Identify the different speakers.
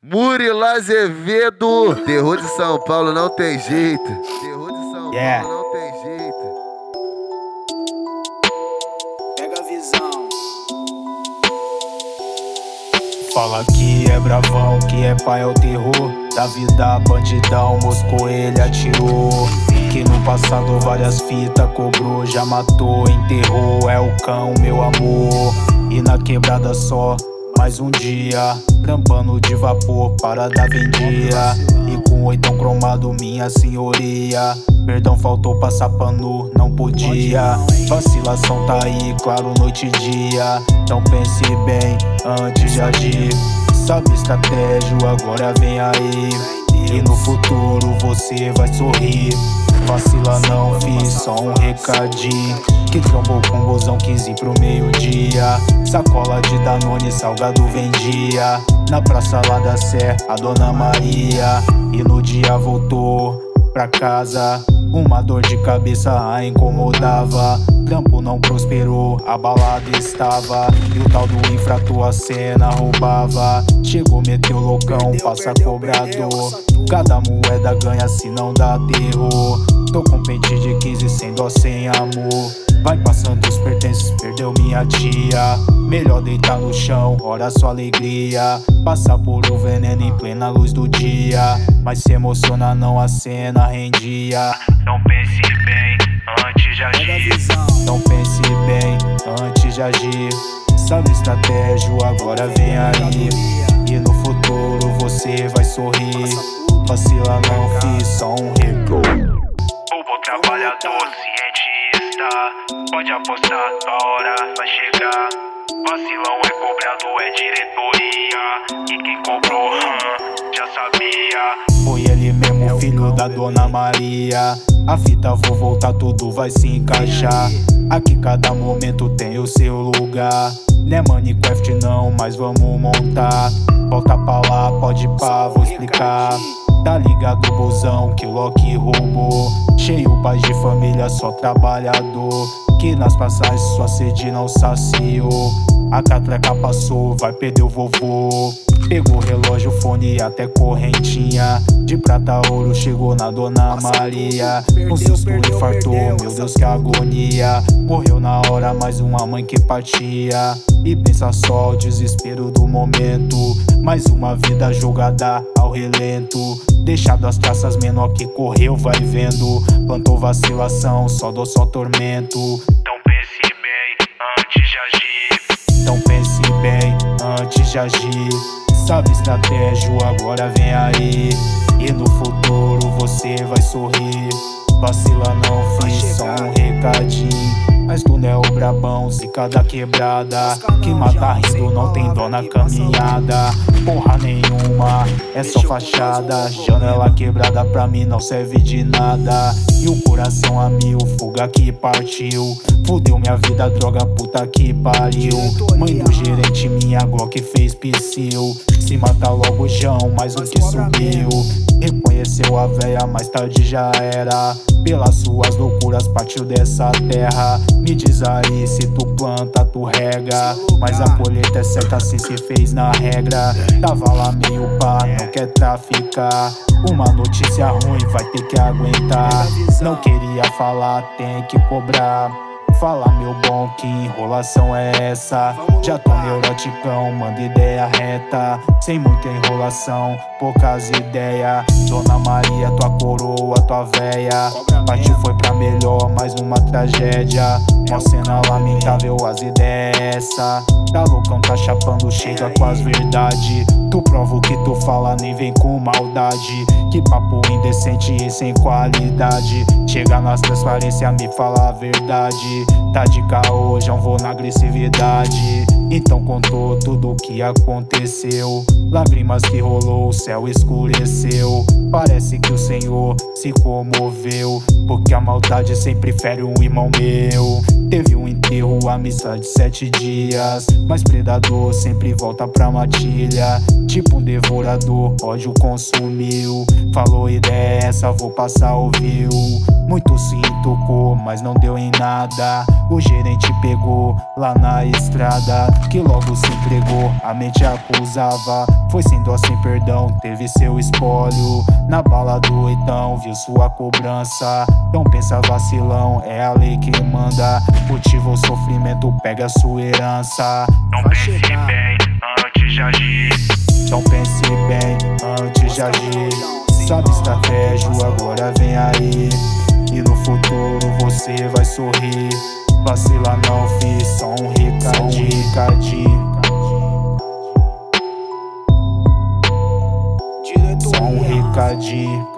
Speaker 1: Murilo Azevedo, terror de São Paulo não tem jeito. Terror de São Paulo não tem jeito.
Speaker 2: Pega a visão.
Speaker 3: Fala que é bravão, que é pai é o terror da vida, bandidão, moscou ele atirou. Que no passado várias fitas cobrou, já matou, enterrou, é o cão, meu amor. E na quebrada só mais um dia, trampando de vapor, parada vendia. E com oitão cromado, minha senhoria. Perdão, faltou passar pano, não podia. Vacilação tá aí, claro, noite e dia. Então pense bem antes de agir. Sabe estratégia, agora vem aí. E no futuro você vai sorrir. Vacila não, fiz só um recadinho. Que trombou com bozão 15 pro meio-dia. Sacola de Danone, salgado vendia. Na praça lá da Sé, a Dona Maria. E no dia voltou pra casa. Uma dor de cabeça a incomodava. Trampo não prosperou, a balada estava. E o tal do infrator a cena roubava. Chegou, meteu loucão, passa cobrador. Cada moeda ganha se não dá terror. Tô com pente de 15 sem dó, sem amor. Vai passando os pertences, perdeu minha tia. Melhor deitar no chão, ora sua alegria. Passar por o veneno em plena luz do dia. Mas se emociona não, a cena rendia. Não pense bem antes de agir. Não pense bem antes de agir. Sabe estratégia, agora vem aí. E no futuro você vai sorrir. Vacila não, fiz só um recall.
Speaker 4: O bom trabalhador, cientista, pode apostar, a hora vai chegar. Vacilão é cobrado, é diretoria. E quem cobrou, já sabia.
Speaker 3: Foi ele mesmo, filho da Dona Maria. A fita vou voltar, tudo vai se encaixar. Aqui cada momento tem o seu lugar. Não é Minecraft não, mas vamos montar. Volta pra lá, pode pá, vou explicar. Tá ligado, bozão, que o Loki roubou. Cheio paz de família, só trabalhador. Que nas passagens sua sede não saciou. A catraca passou, vai perder o vovô. Pegou relógio, fone e até correntinha. De prata ouro chegou na Dona Maria. Um susto infartou, meu Deus que agonia. Morreu na hora mais uma mãe que partia. E pensa só o desespero do momento. Mais uma vida jogada ao relento. Deixado as traças, menor que correu vai vendo. Plantou vacilação, só dor, só tormento.
Speaker 4: Então pense bem antes de agir.
Speaker 3: Então pense bem antes de agir. Sabe estratégia, agora vem aí. E no futuro você vai sorrir. Vacila não, fiz só um recadinho. Mas tu não é o brabão, zica da quebrada. Que mata rindo, não tem dó na caminhada. Porra nenhuma, é só fachada. Janela quebrada pra mim não serve de nada. E o coração a mil, fuga que partiu. Fudeu minha vida, droga, puta que pariu. Mãe do gerente, minha Glock fez psil. Se mata logo João, mais um que subiu. Reconheceu a véia, mais tarde já era. Pelas suas loucuras partiu dessa terra. Me diz aí se tu planta, tu rega. Mas a colheita é certa assim se fez na regra. Tava lá meio pá, não quer traficar. Uma notícia ruim vai ter que aguentar. Não queria falar, tem que cobrar. Fala meu bom, que enrolação é essa? Já tô neuroticão, manda ideia reta. Sem muita enrolação, poucas ideias. Dona Maria, tua coroa, tua véia. Partiu foi pra melhor, mais uma tragédia. Uma cena lamentável, as ideias é essa. Tá loucão, tá chapando, chega com as verdade. Tu prova o que tu fala, nem vem com maldade. Que papo indecente e sem qualidade. Chega nas transparências, me fala a verdade. Tá de caô, já vou na agressividade. Então contou tudo o que aconteceu. Lágrimas que rolou, o céu escureceu. Parece que o Senhor se comoveu. Porque a maldade sempre fere um irmão meu. Teve um enterro, a missa de 7 dias. Mas predador sempre volta pra matilha. Tipo um devorador, ódio consumiu. Falou ideia essa, vou passar ouviu. Muito se tocou, mas não deu em nada. O gerente pegou lá na estrada. que logo se entregou, a mente acusava. Foi sem dó, sem perdão, teve seu espólio. Na bala do oitão, viu sua cobrança. Não pensa vacilão, é a lei que manda. Cultiva o sofrimento, pega a sua herança.
Speaker 4: Não pense bem antes de agir.
Speaker 3: Não pense bem antes de agir. Sabe estratégia, agora vem aí. E no futuro você vai sorrir. Vacila não, fi, só um recadinho. Só um recadinho.